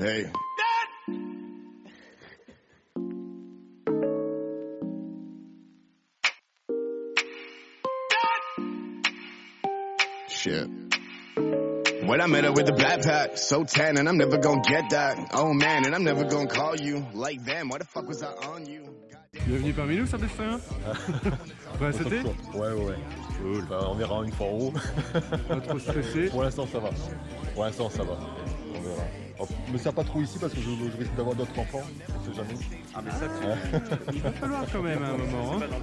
Hey. Shit. When I met her with the backpack, so tan, and I'm never gonna get that. Oh man, and I'm never gonna call you like them. Why the fuck was I on you? Bienvenue parmi nous, Sébastien. Prêt à sauter? Ouais. Cool. Enfin, on verra une fois en haut. Pas trop stressé? Pour l'instant, ça va. On verra. Oh, me sers pas trop ici parce que je risque d'avoir d'autres enfants. Je sais jamais. Ah mais ça, il va falloir quand même à un moment. Hein.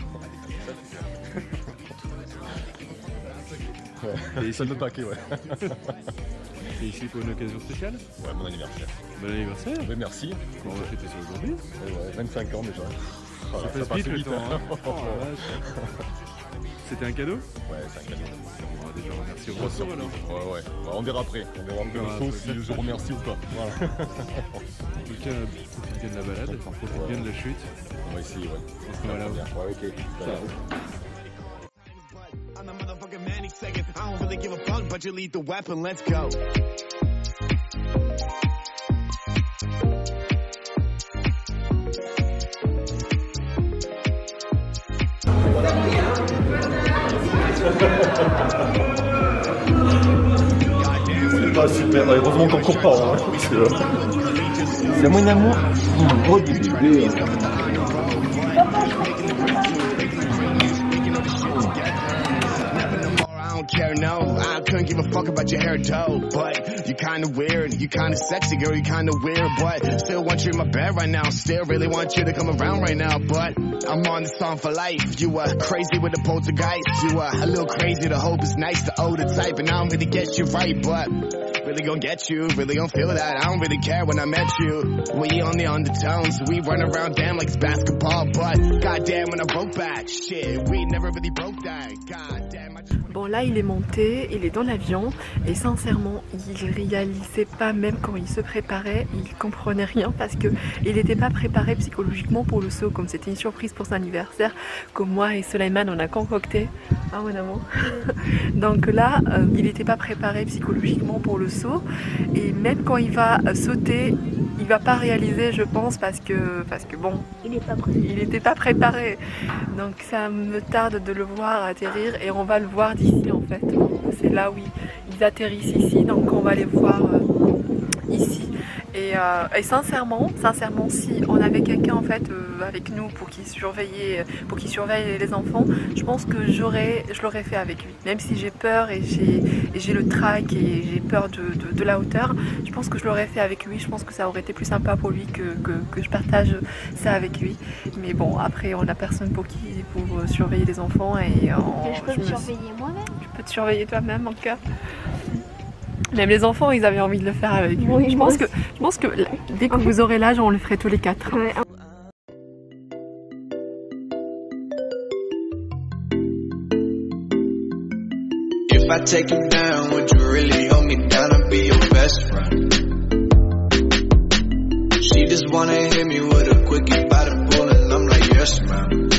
Et ici le paquet, ouais. Et ici pour une occasion spéciale? Ouais, mon anniversaire. Bon anniversaire. Oui, merci. On va fêter ça aujourd'hui. Ouais, 25 ans déjà. Voilà, ça passe vite le temps. Hein. Oh, c'était un cadeau? Ouais, c'est un cadeau. On va déjà remercier au retour alors. Ouais. On verra après. On verra après si je remercie ou pas. Voilà. En tout cas, profite bien de la balade, profite bien de la chute. On va essayer, ouais. On se met là-haut. Ouais, ok. Ça va. I'm a motherfucking manic second. I don't really give a fuck, but you lead the weapon. Let's go. C'est pas super. Heureusement qu'on court pas. Hein. C'est mon amour. Gros bébé. Care, no, I couldn't give a fuck about your hair, though. But you kinda weird, you kinda sexy, girl, you kinda weird. But still want you in my bed right now. Still really want you to come around right now. But I'm on this song for life. You crazy with the poltergeist. You a little crazy, the hope is nice, the older type. And I don't really get you right, but really gonna get you, really gonna feel that. I don't really care when I met you. We on the undertones, we run around damn like it's basketball. But goddamn when I broke back, shit, we never really broke that. Goddamn. Bon là il est monté, il est dans l'avion et sincèrement il réalisait pas, même quand il se préparait, il comprenait rien parce que il n'était pas préparé psychologiquement pour le saut, comme c'était une surprise pour son anniversaire que moi et Soleiman on a concocté. Ah mon amour. Donc là il n'était pas préparé psychologiquement pour le saut et même quand il va sauter il va pas réaliser, je pense, parce que bon, il n'était pas préparé. Donc ça me tarde de le voir atterrir et on va le voir d'ici en fait. C'est là où ils atterrissent ici, donc on va les voir ici. Et sincèrement, si on avait quelqu'un en fait avec nous pour qu'il surveille les enfants, je pense que je l'aurais fait avec lui. Même si j'ai peur et j'ai le trac et j'ai peur de la hauteur, je pense que je l'aurais fait avec lui. Je pense que ça aurait été plus sympa pour lui que je partage ça avec lui. Mais bon, après on n'a personne pour surveiller les enfants et je peux me surveiller moi-même. Tu peux te surveiller toi-même en cas. Même les enfants, ils avaient envie de le faire avec lui. Oui, je pense que dès que vous aurez l'âge, on le ferait tous les quatre. Ouais. If I take you down, would you really hold me down and be your best friend? She just wanna hit me with a quickie by the pool and I'm like, yes, man.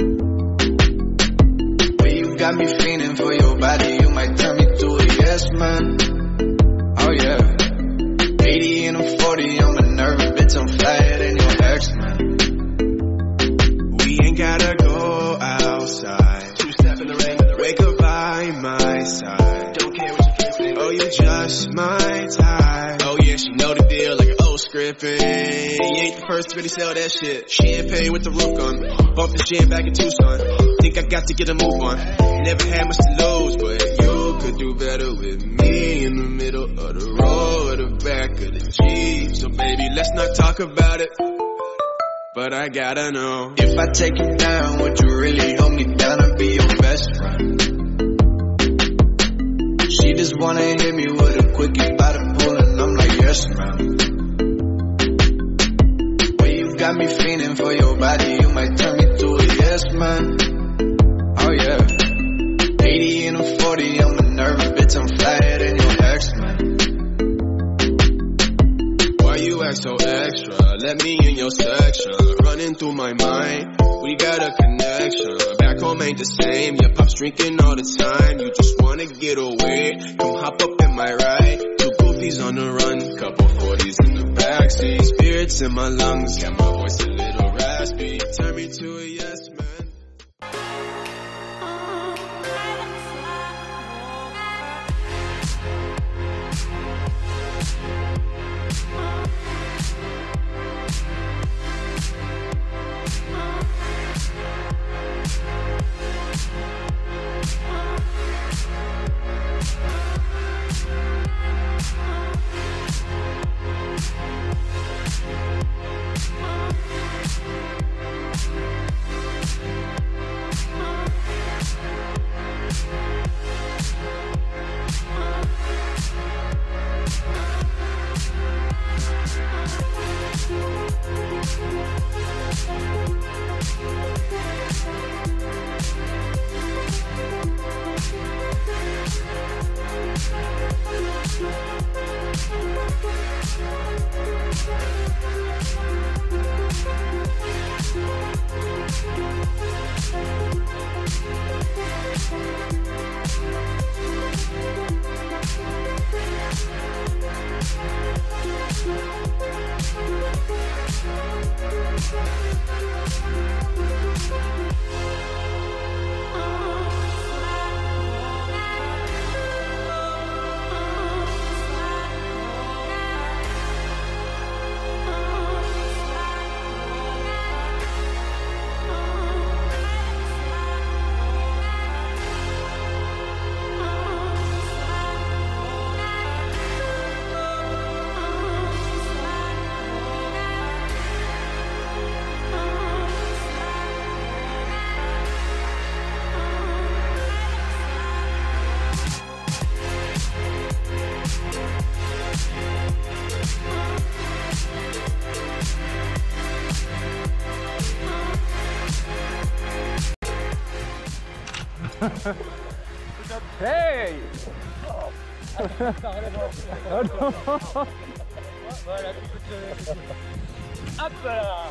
Well, you got me feeling for your body, you might turn me to a yes, man. Oh yeah, 80 and I'm 40, I'm a nervous bitch, I'm flyer than your ex, man. We ain't gotta go outside. Two-step in the rain, wake up by my side. Don't care what you think. Oh, you just my type. Oh yeah, she know the deal like an old script. You ain't the first to really sell that shit. Champagne with the roof gun. Bump the jam back in Tucson. Think I got to get a move on. Never had much to lose, but you could do better with me in the middle of the road, the back of the Jeep. So baby, let's not talk about it. But I gotta know, if I take you down, would you really hold me down and be your best friend? She just wanna hit me with a quickie by the pool and I'm like, yes, man. Well, you got me feeling for your body, you might turn me to a yes, man. Oh yeah, 80 and I'm 40, I'm a nervous bitch, I'm flyer than your ex, man. Why you act so extra? Let me in your section, running through my mind. We got a connection, back home ain't the same. Your pop's drinking all the time, you just wanna get away. Come hop up in my ride, two goofies on the run, couple 40s in the taxi. Spirits in my lungs, got my voice a little raspy. Turn me to a yes man. Hey! Hop là.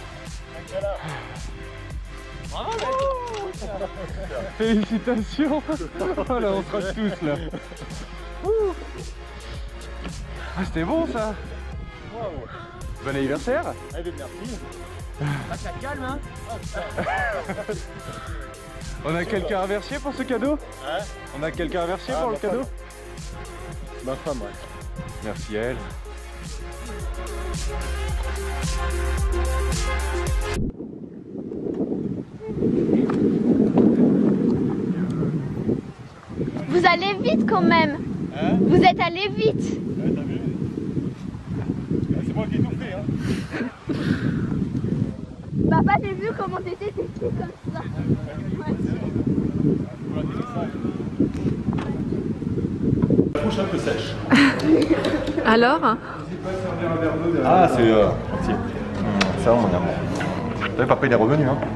Bravo mec. Félicitations. Oh là, on se rate tous là. Ah, c'était bon ça. Bon anniversaire. Eh bien merci. Ah, ça calme hein. On a quelqu'un à remercier pour ce cadeau? On a quelqu'un à remercier pour le cadeau? Ma femme, ouais. Merci à elle. Vous allez vite quand même. Hein? Vous êtes allé vite. Ouais, t'as vu? C'est moi qui ai tout fait, hein. Papa, j'ai vu comment t'étais comme ça. La bouche un peu sèche. Alors? Ah, c'est entier. Ça, on a. Vous savez, papa, il est revenu, hein.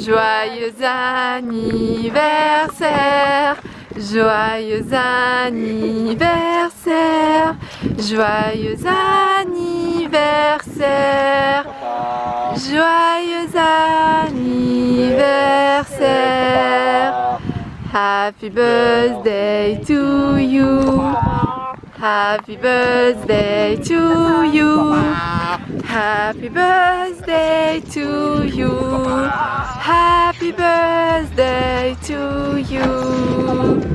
Joyeux anniversaire, joyeux anniversaire, joyeux anniversaire, joyeux anniversaire. Happy birthday to you. Happy birthday to you. Happy birthday to you. Happy birthday to you.